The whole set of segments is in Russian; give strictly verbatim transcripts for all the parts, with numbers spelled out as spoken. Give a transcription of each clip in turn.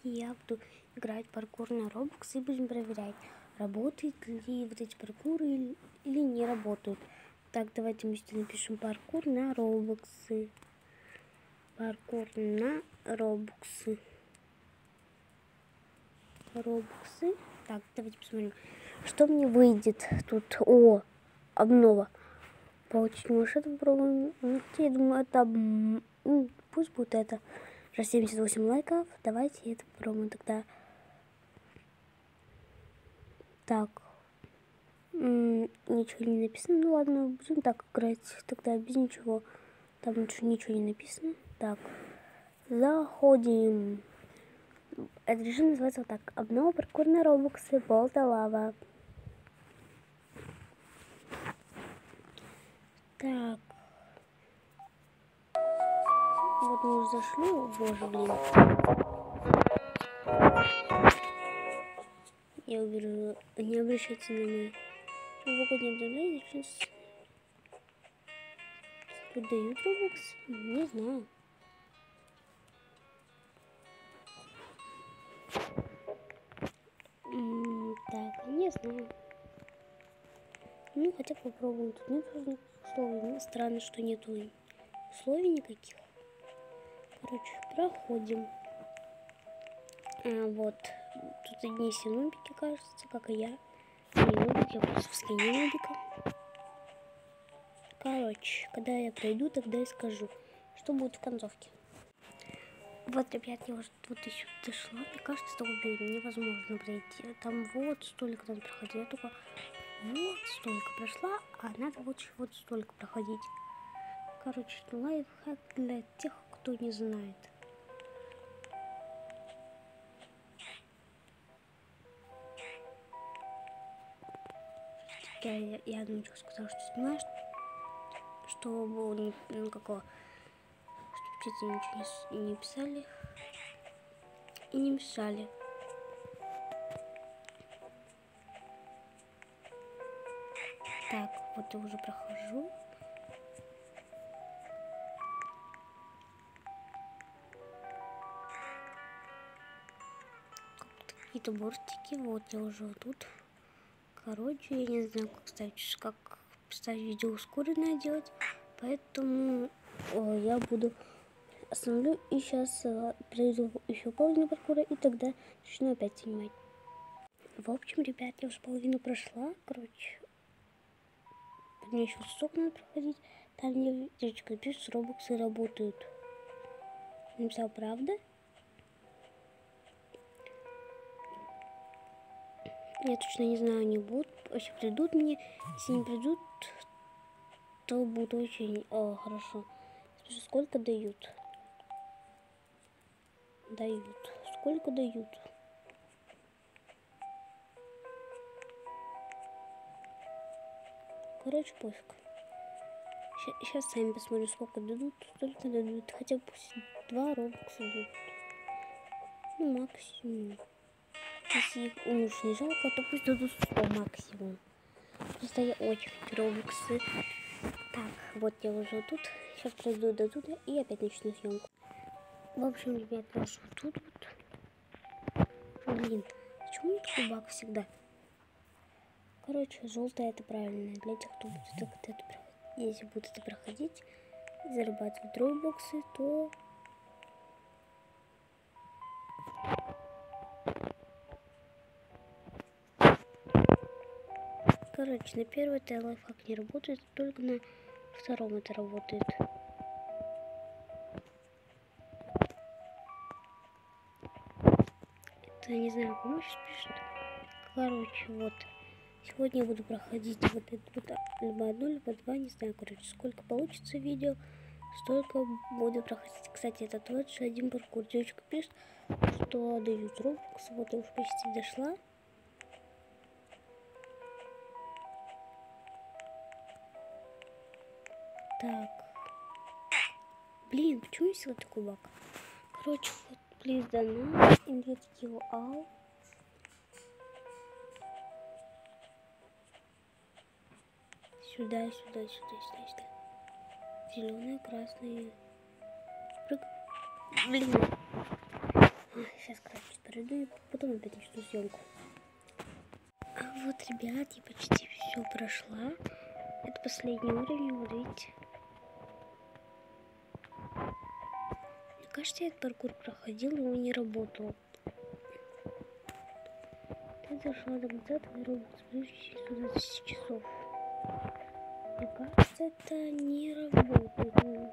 я буду играть паркур на Roblox и будем проверять, работает ли вот эти паркуры или, или не работают. Так, давайте вместе напишем паркур на Roblox. Паркур на Roblox. Roblox. Так, давайте посмотрим, что мне выйдет тут. О, обнова. Получить может попробуем. Я думаю, это ну, пусть будет это. Уже семьдесят восемь лайков. Давайте это попробуем тогда. Так. М-м, ничего не написано. Ну ладно, будем так играть. Тогда без ничего. Там ничего, ничего не написано. Так. Заходим. Этот режим называется вот так. Обнова паркур на Roblox. Болта лава. Так. Вот мы уже зашли. О, боже, блин. Я уберу. Не обращайте на мои новогодние обновления. Сейчас тут дают Roblox? Не знаю. М-м, так, не знаю. Ну, хотя попробуем. Тут нет нужных условий. Странно, что нету условий никаких. Короче, проходим. А, вот. Тут одни все нубики, кажется, как и я. Не нубик, я просто в скине нубика. Короче, когда я пройду, тогда и скажу, что будет в концовке. Вот, ребят, я уже вот еще дошла. Мне кажется, с того берега невозможно пройти. Там вот столько надо проходить. Я только вот столько прошла, а надо вот еще вот столько проходить. Короче, это лайфхак для тех, кто не знает. Я, я, я одну ничего сказала, что снимаешь, что было ни, никакого, чтобы птицы ничего не, не писали и не мешали. Так, вот я уже прохожу. Какие-то бортики, вот я уже тут. Короче, я не знаю, как ставить, как ставить видео ускоренное делать, поэтому о, я буду остановлю и сейчас э, пройду еще половину паркура и тогда начну опять снимать. В общем, ребят, я уже половину прошла, короче, мне еще столько надо проходить. Там мне девочка пишет, робоксы работают. Написал, правда? Я точно не знаю, они будут, вообще придут мне. Если не придут, то будет очень о, хорошо. Скажи, сколько дают? Дают. Сколько дают? Короче, пофиг. Сейчас сами посмотрим, сколько дадут. Столько дадут. Хотя пусть два робокса дадут. Ну, максимум. Если их уж не жалко, то пусть дадут сто максимум. Просто я очень хочу робоксы. Так, вот я уже тут. Сейчас пройду до туда и опять начну съемку. В общем, ребят, я уже тут вот. Блин, почему не такой баг всегда? Короче, желтая это правильно. Для тех, кто будет это, это проходить. Если будет это проходить и зарабатывать робоксы, то... Короче, на первый это лайфхак не работает, только на втором это работает. Это не знаю, кому сейчас пишет. Короче, вот. Сегодня я буду проходить вот это вот либо одно, либо два, не знаю, короче, сколько получится видео, столько буду проходить. Кстати, это тот же один паркур. Девочка пишет, что дают робокс. Вот я уже почти дошла. Так. Блин, почему я всегда такой баг? Короче, вот, please donate and get you out. Сюда, сюда, сюда, сюда, сюда. Зеленая, красная. Прыг. Блин. А, сейчас, короче. пройду и потом опять начну съемку. А вот, ребят, я почти все прошла. Это последний уровень, вот видите. Мне кажется, я этот паркур проходил, но он не работал. Ты зашла до конца, твой робот через сто двадцать часов. Мне кажется, это не работает.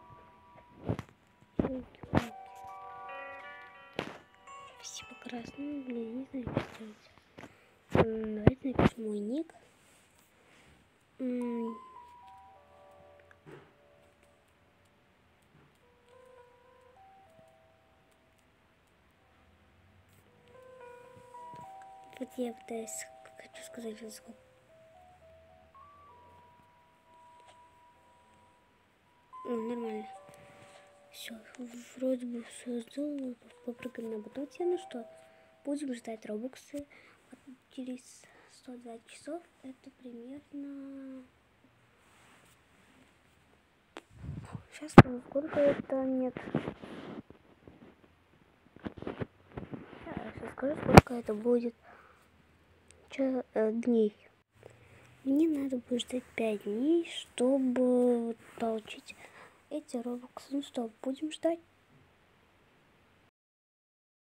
Спасибо красному, блин, не знаю, что делать. Давайте напишем мой ник. Вот я пытаюсь, хочу сказать, что сколько. О, нормально. Все, вроде бы все сделала. Попрыгаем на батуте. Ну что, будем ждать робоксы через сто двадцать часов. Это примерно... Сейчас скажу, сколько это нет. Сейчас скажу, сколько это будет. Че, э, дней. Мне надо будет ждать пять дней, чтобы получить эти робоксы. Ну что, будем ждать.